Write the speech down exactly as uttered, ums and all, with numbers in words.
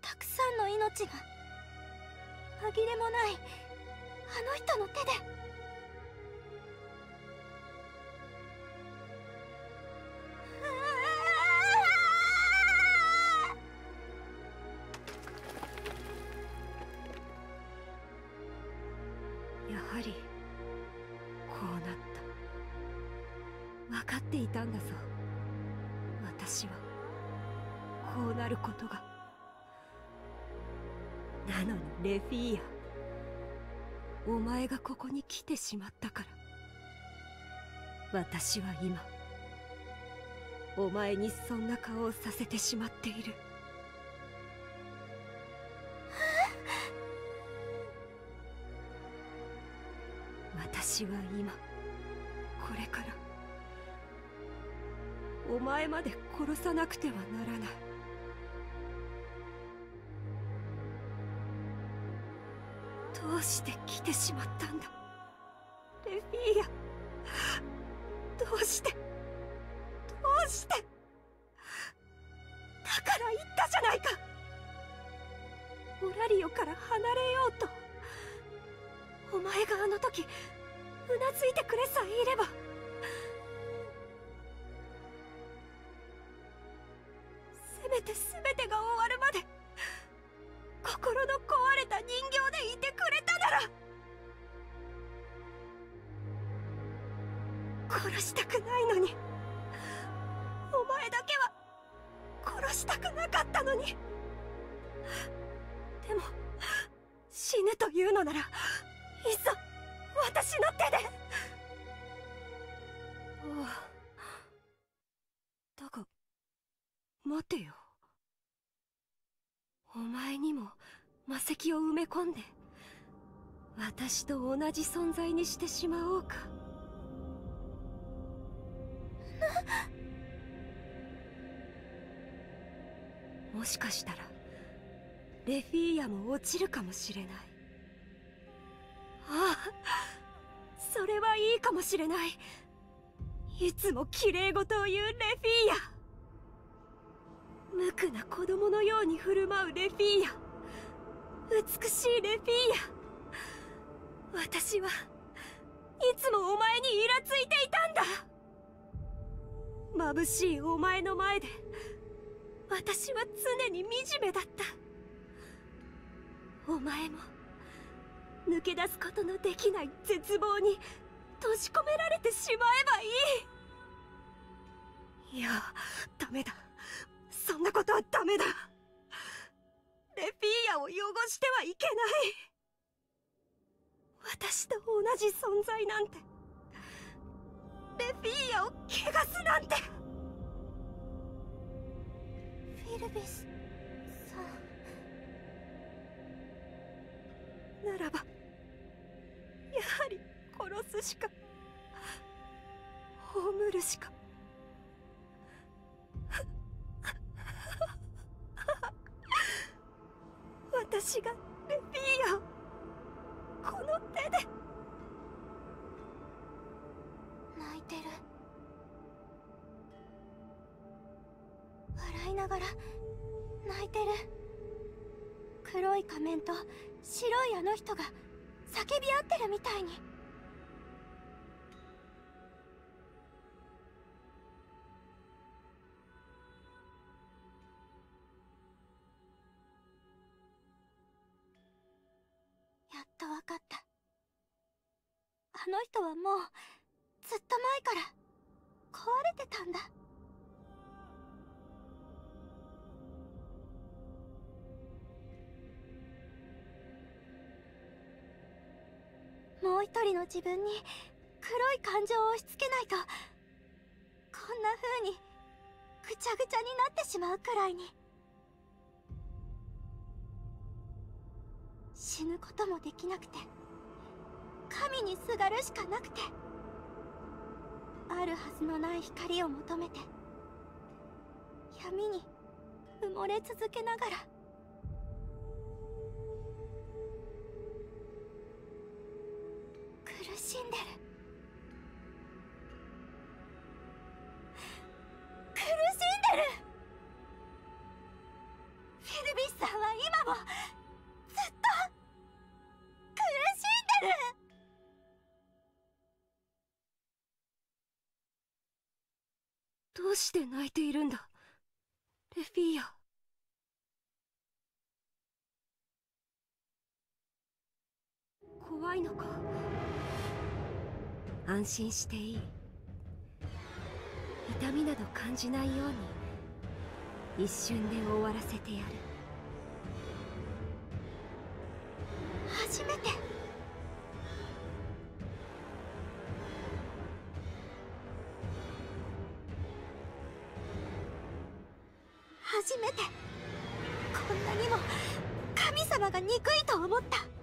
たくさんの命が紛れもないあの人の手で。 やはりこうなった。分かっていたんだぞ、私はこうなることが。なのにレフィーヤ、お前がここに来てしまったから、私は今お前にそんな顔をさせてしまっている。私は今これからお前まで殺さなくてはならない。どうして来てしまったんだレフィーヤ。どうしてどうして。だから言ったじゃないか、オラリオから離れようと。お前があの時うなずいてくれさえいれば。せめて全てが終わるまで心の壊れた人形でいてくれたなら。殺したくないのに、お前だけは殺したくなかったのに。でも死ぬというのならいっそ私の手で。ああ、だが待てよ、お前にも魔石を埋め込んで私と同じ存在にしてしまおうか。もしかしたらレフィーヤも落ちるかもしれない。ああ、それはいいかもしれない。いつも綺麗事を言うレフィーヤ、無垢な子供のように振る舞うレフィーヤ、美しいレフィーヤ。私はいつもお前にイラついていたんだ。眩しいお前の前で私は常に惨めだった。お前も抜け出すことのできない絶望に閉じ込められてしまえばいい。いや、ダメだ、そんなことはダメだ。レフィーヤを汚してはいけない。私と同じ存在なんて、レフィーヤを汚すなんて。 フィルビスさんならばやはり殺すしか、葬るしか。私がレフィーヤをこの手で。 泣いてる。笑いながら泣いてる。黒い仮面と白いあの人が叫び合ってるみたいに。やっとわかった。あの人はもうずっと前から壊れてたんだ。もう一人の自分に黒い感情を押し付けないと、こんな風にぐちゃぐちゃになってしまうくらいに。死ぬこともできなくて、神にすがるしかなくて、あるはずのない光を求めて闇に埋もれ続けながら。苦しんでる。苦しんでる。フィルビスさんはいもずっと苦しんでる。 どうして泣いているんだ、レフィーヤ。怖いのか。安心していい。痛みなど感じないように一瞬で終わらせてやる。 初めて初めてこんなにも神様が憎いと思った。